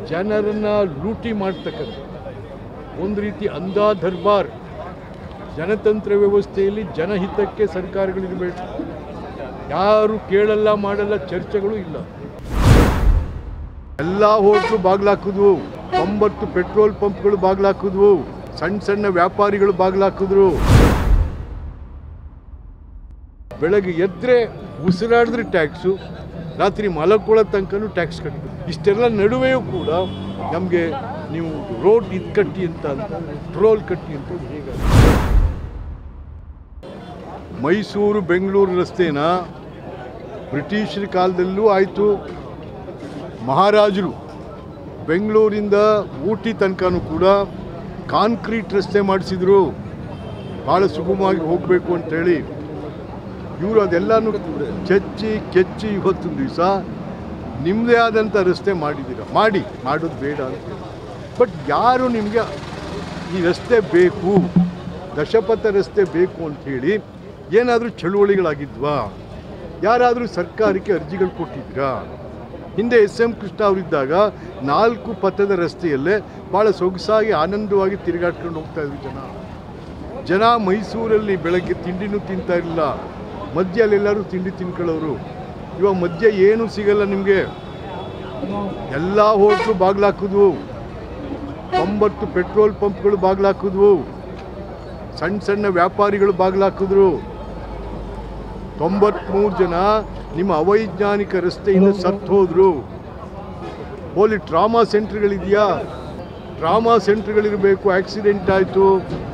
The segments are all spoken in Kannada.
ಜನರನ್ನ ಲೂಟಿ ಮಾಡ್ತಕ್ಕಂಥ ಒಂದು ರೀತಿ ಅಂಧಾ ದರ್ಬಾರ್. ಜನತಂತ್ರ ವ್ಯವಸ್ಥೆಯಲ್ಲಿ ಜನಹಿತಕ್ಕೆ ಸರ್ಕಾರಗಳಿರಬೇಕು. ಯಾರು ಕೇಳಲ್ಲ ಮಾಡಲ್ಲ, ಚರ್ಚೆಗಳು ಇಲ್ಲ. ಎಲ್ಲ ಹೋಟ್ಲು ಬಾಗಿಲಾಕಿದ್ವು, 90 ಪೆಟ್ರೋಲ್ ಪಂಪ್ಗಳು ಬಾಗಿಲಾಕಿದ್ವು, ಸಣ್ಣ ಸಣ್ಣ ವ್ಯಾಪಾರಿಗಳು ಬಾಗಿಲಾಕಿದ್ರು. ಬೆಳಗ್ಗೆ ಎದ್ದರೆ ಉಸಿರಾಡಿದ್ರೆ ಟ್ಯಾಕ್ಸು, ರಾತ್ರಿ ಮಲಕೊಳ್ಳೋ ತನಕನೂ ಟ್ಯಾಕ್ಸ್ ಕಟ್ಟಿದ್ರು. ಇಷ್ಟೆಲ್ಲ ನಡುವೆಯೂ ಕೂಡ ನಮಗೆ ನೀವು ರೋಡ್ ಇದು ಕಟ್ಟಿ ಅಂತ ಟ್ರೋಲ್ ಕಟ್ಟಿ ಅಂತ ಹೇಗೆ ಮೈಸೂರು ಬೆಂಗಳೂರು ರಸ್ತೆನ ಬ್ರಿಟಿಷರ ಕಾಲದಲ್ಲೂ ಆಯಿತು, ಮಹಾರಾಜರು ಬೆಂಗಳೂರಿಂದ ಊಟಿ ತನಕನೂ ಕೂಡ ಕಾಂಕ್ರೀಟ್ ರಸ್ತೆ ಮಾಡಿಸಿದ್ರು, ಭಾಳ ಸುಗಮವಾಗಿ ಹೋಗಬೇಕು ಅಂಥೇಳಿ. ಇವರು ಅದೆಲ್ಲನೂ ಚೆಚ್ಚಿ ಕೆಚ್ಚಿ ಇವತ್ತೊಂದು ದಿವಸ ನಿಮ್ಮದೇ ಆದಂಥ ರಸ್ತೆ ಮಾಡಿದ್ದೀರ. ಮಾಡೋದು ಬೇಡ ಅಂತ. ಬಟ್ ಯಾರು ನಿಮಗೆ ಈ ರಸ್ತೆ ಬೇಕು, ದಶಪಥ ರಸ್ತೆ ಬೇಕು ಅಂಥೇಳಿ ಏನಾದರೂ ಚಳುವಳಿಗಳಾಗಿದ್ವಾ? ಯಾರಾದರೂ ಸರ್ಕಾರಕ್ಕೆ ಅರ್ಜಿಗಳು ಕೊಟ್ಟಿದ್ರಾ? ಹಿಂದೆ SM ಕೃಷ್ಣ ಅವರಿದ್ದಾಗ 4 ಪಥದ ರಸ್ತೆಯಲ್ಲೇ ಭಾಳ ಸೊಗಸಾಗಿ ಆನಂದವಾಗಿ ತಿರುಗಾಡ್ಕೊಂಡು ಹೋಗ್ತಾಯಿದ್ರು ಜನ. ಮೈಸೂರಲ್ಲಿ ಬೆಳಗ್ಗೆ ತಿಂಡಿನೂ ತಿಂತಾ ಇರಲಿಲ್ಲ, ಮಧ್ಯಲ್ಲೆಲ್ಲರೂ ತಿಂಡಿ ತಿನ್ಕೊಳ್ಳೋರು. ಇವಾಗ ಮಧ್ಯ ಏನೂ ಸಿಗಲ್ಲ ನಿಮಗೆ. ಎಲ್ಲ ಹೋಟ್ಲು ಬಾಗಿಲಾಕಿದ್ವು, 90 ಪೆಟ್ರೋಲ್ ಪಂಪ್ಗಳು ಬಾಗಿಲಾಕಿದ್ವು, ಸಣ್ಣ ಸಣ್ಣ ವ್ಯಾಪಾರಿಗಳು ಬಾಗಿಲಾಕಿದ್ರು. 93 ಜನ ನಿಮ್ಮ ಅವೈಜ್ಞಾನಿಕ ರಸ್ತೆಯಿಂದ ಸತ್ತು ಹೋದರು. ಹೋಲಿ ಟ್ರಾಮಾ ಸೆಂಟ್ರ್ಗಳಿದೆಯಾ? ಟ್ರಾಮಾ ಸೆಂಟ್ರ್ಗಳಿರಬೇಕು. ಆಕ್ಸಿಡೆಂಟ್ ಆಯಿತು,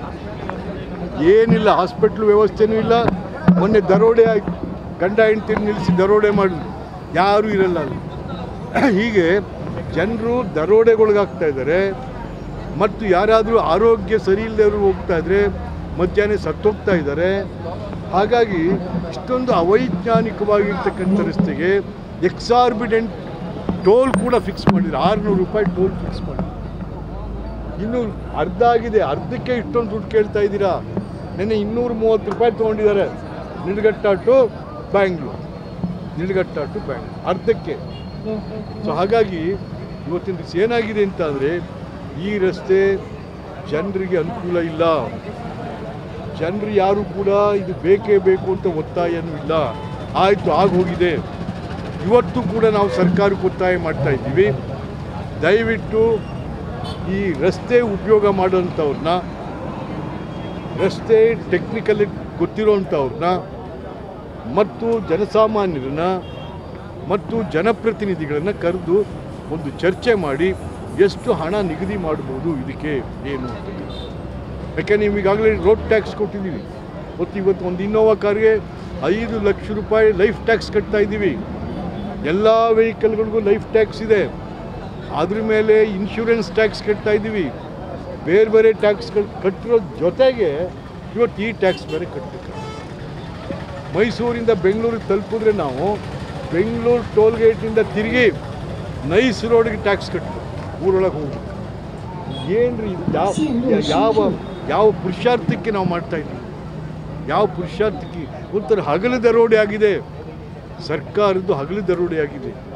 ಏನಿಲ್ಲ, ಹಾಸ್ಪಿಟ್ಲ್ ವ್ಯವಸ್ಥೆನೂ ಇಲ್ಲ. ಮೊನ್ನೆ ದರೋಡೆ ಆಯಿತು, ಗಂಡ ಹೆಂಡತಿ ನಿಲ್ಲಿಸಿ ದರೋಡೆ ಮಾಡಿದ್ರು, ಯಾರೂ ಇರಲ್ಲ ಅಲ್ಲಿ. ಹೀಗೆ ಜನರು ದರೋಡೆಗೊಳಗಾಗ್ತಾ ಇದ್ದಾರೆ. ಮತ್ತು ಯಾರಾದರೂ ಆರೋಗ್ಯ ಸರಿ ಇಲ್ಲದವರು ಹೋಗ್ತಾ ಇದ್ದರೆ ಮಧ್ಯಾಹ್ನ ಸತ್ತೋಗ್ತಾ ಇದ್ದಾರೆ. ಹಾಗಾಗಿ ಇಷ್ಟೊಂದು ಅವೈಜ್ಞಾನಿಕವಾಗಿರ್ತಕ್ಕಂಥ ರಸ್ತೆಗೆ ಎಕ್ಸಾರ್ಬಿಡೆಂಟ್ ಟೋಲ್ ಕೂಡ ಫಿಕ್ಸ್ ಮಾಡಿದ್ರು. 600 ರೂಪಾಯಿ ಟೋಲ್ ಫಿಕ್ಸ್ ಮಾಡಿದ್ರು. ಇನ್ನೂ ಅರ್ಧ ಆಗಿದೆ, ಅರ್ಧಕ್ಕೆ ಇಷ್ಟೊಂದು ದುಡ್ಡು ಕೇಳ್ತಾ ಇದ್ದೀರಾ? ನೆನ್ನೆ 230 ರೂಪಾಯಿ ತೊಗೊಂಡಿದ್ದಾರೆ ನಿಡಘಟ್ಟ ಟು ಬ್ಯಾಂಗ್ಳೂರು, ಅರ್ಧಕ್ಕೆ. ಸೊ ಹಾಗಾಗಿ ಇವತ್ತಿನ ದಿವಸ ಏನಾಗಿದೆ ಅಂತ ಅಂದರೆ, ಈ ರಸ್ತೆ ಜನರಿಗೆ ಅನುಕೂಲ ಇಲ್ಲ. ಜನರು ಯಾರು ಕೂಡ ಇದು ಬೇಕೇ ಬೇಕು ಅಂತ ಒತ್ತಾಯನೂ ಇಲ್ಲ. ಆಯಿತು, ಆಗೋಗಿದೆ. ಇವತ್ತು ಕೂಡ ನಾವು ಸರ್ಕಾರಕ್ಕೆ ಒತ್ತಾಯ ಮಾಡ್ತಾ ಇದ್ದೀವಿ, ದಯವಿಟ್ಟು ಈ ರಸ್ತೆ ಉಪಯೋಗ ಮಾಡೋಂಥವ್ರನ್ನ, ರಸ್ತೆ ಟೆಕ್ನಿಕಲಿ ಗೊತ್ತಿರೋಂಥವ್ರನ್ನ ಮತ್ತು ಜನಸಾಮಾನ್ಯರನ್ನ ಮತ್ತು ಜನಪ್ರತಿನಿಧಿಗಳನ್ನು ಕರೆದು ಒಂದು ಚರ್ಚೆ ಮಾಡಿ ಎಷ್ಟು ಹಣ ನಿಗದಿ ಮಾಡ್ಬೋದು ಇದಕ್ಕೆ ಏನು ಅಂತ. ಯಾಕೆ ನೀವು ಈಗಾಗಲೇ ರೋಡ್ ಟ್ಯಾಕ್ಸ್ ಕೊಟ್ಟಿದ್ದೀವಿ. ಇವತ್ತು ಒಂದು ಇನ್ನೋವಾ ಕಾರ್ಗೆ 5 ಲಕ್ಷ ರೂಪಾಯಿ ಲೈಫ್ ಟ್ಯಾಕ್ಸ್ ಕಟ್ತಾ ಇದ್ದೀವಿ. ಎಲ್ಲ ವೆಹಿಕಲ್ಗಳಿಗೂ ಲೈಫ್ ಟ್ಯಾಕ್ಸ್ ಇದೆ. ಅದ್ರ ಮೇಲೆ ಇನ್ಶೂರೆನ್ಸ್ ಟ್ಯಾಕ್ಸ್ ಕಟ್ತಾ ಇದ್ದೀವಿ. ಬೇರೆ ಬೇರೆ ಟ್ಯಾಕ್ಸ್ಗಳು ಕಟ್ಟಿರೋ ಜೊತೆಗೆ ಇವತ್ತು ಈ ಟ್ಯಾಕ್ಸ್ ಬೇರೆ ಕಟ್ಟಬೇಕು. ಮೈಸೂರಿಂದ ಬೆಂಗಳೂರಿಗೆ ತಲುಪಿದ್ರೆ ನಾವು ಬೆಂಗಳೂರು ಟೋಲ್ ಗೇಟಿಂದ ತಿರುಗಿ ನೈಸ್ ರೋಡ್ಗೆ ಟ್ಯಾಕ್ಸ್ ಕಟ್ಟಬೇಕು, ಊರೊಳಗೆ ಹೋಗಿ. ಏನ್ರಿ ಇದು? ಯಾವ ಪುರುಷಾರ್ಥಕ್ಕೆ ನಾವು ಮಾಡ್ತಾಯಿದ್ದೀವಿ? ಯಾವ ಪುರುಷಾರ್ಥಕ್ಕೆ? ಒಂಥರ ಹಗಲು ದರೋಡೆ ಆಗಿದೆ, ಸರ್ಕಾರದ್ದು ಹಗಲು ದರೋಡೆ ಆಗಿದೆ.